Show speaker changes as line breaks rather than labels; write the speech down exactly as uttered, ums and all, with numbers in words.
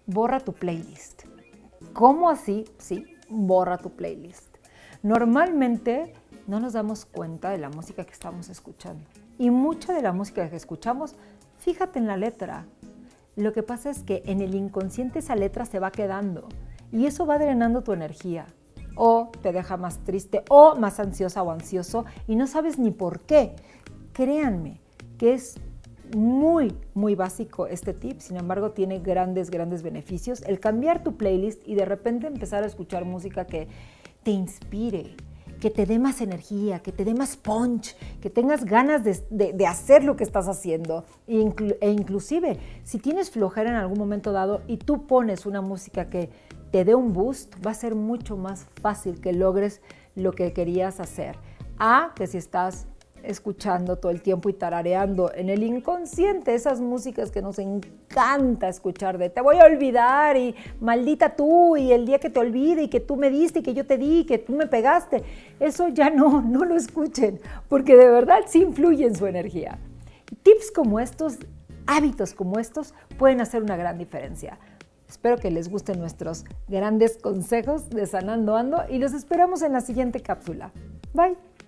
borra tu playlist. ¿Cómo así? Sí, borra tu playlist. Normalmente no nos damos cuenta de la música que estamos escuchando. Y mucha de la música que escuchamos, fíjate en la letra. Lo que pasa es que en el inconsciente esa letra se va quedando y eso va drenando tu energía. O te deja más triste o más ansiosa o ansioso y no sabes ni por qué. Créanme que es muy, muy básico este tip, sin embargo tiene grandes, grandes beneficios. El cambiar tu playlist y de repente empezar a escuchar música que te inspire, que te dé más energía, que te dé más punch, que tengas ganas de, de, de hacer lo que estás haciendo. E, inclu e inclusive, si tienes flojera en algún momento dado y tú pones una música que te dé un boost, va a ser mucho más fácil que logres lo que querías hacer. A que si estás escuchando todo el tiempo y tarareando en el inconsciente esas músicas que nos encanta escuchar de te voy a olvidar y maldita tú y el día que te olvide y que tú me diste y que yo te di y que tú me pegaste, eso ya no, no lo escuchen porque de verdad sí influye en su energía. Tips como estos, hábitos como estos pueden hacer una gran diferencia. Espero que les gusten nuestros grandes consejos de Sanando Ando y los esperamos en la siguiente cápsula. Bye.